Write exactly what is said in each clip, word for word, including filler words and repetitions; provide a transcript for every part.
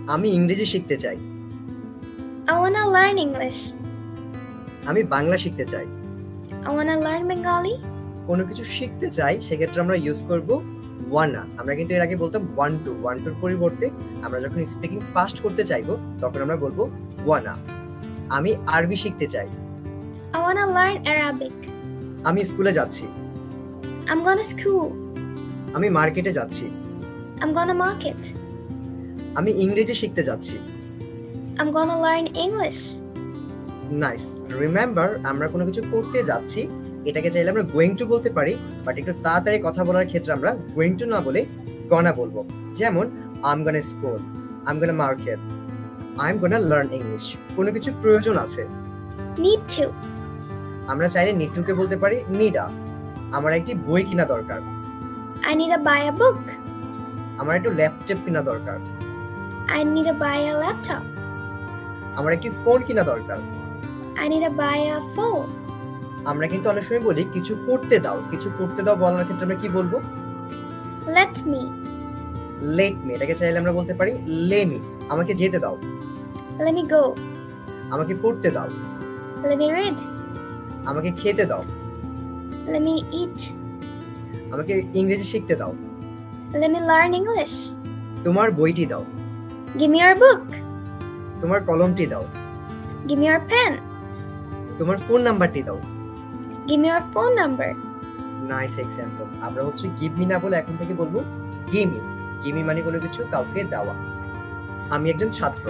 আমি ইংরেজি শিখতে চাই। I wanna learn English. আমি বাংলা শিখতে চাই। I wanna learn Bengali. কোনো কিছু শিখতে চাই সেক্ষেত্রে আমরা ইউজ করব ওয়ানা। আমরা কিন্তু এর আগে বলতাম ওয়ান টু ওয়ান টুর পরিবর্তে আমরা যখন স্পিকিং ফাস্ট করতে চাইবো তখন আমরা বলবো ওয়ানা। আমি আরবি শিখতে চাই। I wanna learn Arabic. আমি স্কুলে যাচ্ছি। I'm gonna school. আমি মার্কেটে যাচ্ছি। I'm gonna market. আমি ইংরেজি শিখতে যাচ্ছি। I'm gonna learn English. Nice. Remember আমরা কোনো কিছু করতে যাচ্ছি এটাকে চাইলে আমরা গোয়িং টু বলতে পারি, বাট একটু তাড়াতাড়ি কথা বলার ক্ষেত্রে আমরা গোয়িং টু না বলে গনা বলবো। যেমন I'm gonna school, I'm gonna market, I'm gonna learn English। কোনো কিছু প্রয়োজন আছে। Need to. আমরা চাইলে নিড টু কে বলতে পারি নিডা। আমার একটি বই কিনা দরকার। I need to buy a book. আমার একটু ল্যাপটপ কিনা দরকার। I need to buy a laptop. আমার একটি ফোন কিনা দরকার। I need to buy a phone. আমরা কিন্তু অনেক সময় বলি কিছু করতে দাও। কিছু করতে দাও বলার ক্ষেত্রে আমরা কি বলবো? Let me. Let me. এটাকে চাইলে আমরা বলতে পারি লে মি। আমাকে যেতে দাও। Let me go. আমাকে পড়তে দাও। Let me read. আমাকে খেতে দাও। Let me eat. আমাকে ইংরেজি শিখতে দাও। Let me learn English. তোমার বইটি দাও। Give me your book. তোমার কলমটি দাও। Give me your pen. তোমার ফোন নাম্বারটি দাও। Give me your phone number. Nice example. আমরা হচ্ছে গিভ মি না বলে এখন থেকে বলবো গিভ মি। গিভ মি মানে কোনো কিছু কাউকে দেওয়া। আমি একজন ছাত্র।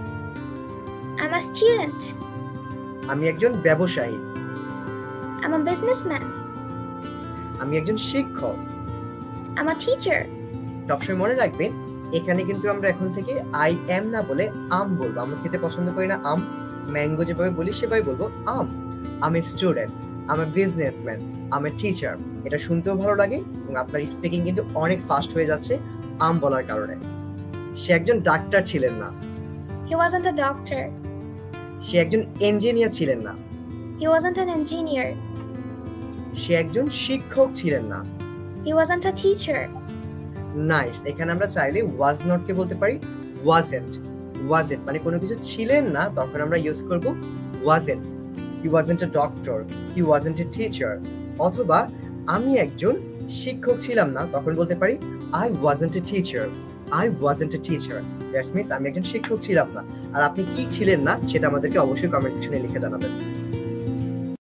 I'm a student. আমি একজন ব্যবসায়ী। I'm a businessman. আমি একজন শিক্ষক। I'm a teacher. সবসময় মনে রাখবেন এখানে কিন্তু আমরা এখন থেকে আই এম না বলে আম বলবো। আমরা খেতে পছন্দ করি না আম, ম্যাঙ্গো যেভাবে বলি সেভাবে বলবো আম। আমি স্টুডেন্ট, আমি বিজনেসম্যান, আমি টিচার। এটা শুনতেও ভালো লাগে এবং আপনার স্পিকিং কিন্তু অনেক ফাস্ট হয়ে যাচ্ছে আম বলার কারণে। সে একজন ডাক্তার ছিলেন না। He wasn't a doctor. সে একজন ইঞ্জিনিয়ার ছিলেন না। He wasn't an engineer. সে একজন শিক্ষক ছিলেন না। He wasn't a teacher. Nice. এখানে আমরা চাইলে ওয়াজ নট কে বলতে পারি ওয়াজেন্ট। ওয়াজেন্ট মানে কোনো কিছু ছিলেন না, তখন আমরা ইউজ করব wasn't. He wasn't a doctor, he wasn't a teacher. অথবা আমি একজন শিক্ষক ছিলাম না, তখন বলতে পারি I wasn't a teacher. I wasn't a teacher. That means আমি একজন শিক্ষক ছিলাম না। আর আপনি কি ছিলেন না সেটা আমাদেরকে অবশ্যই কমেন্ট সেকশনে লিখে জানাবেন।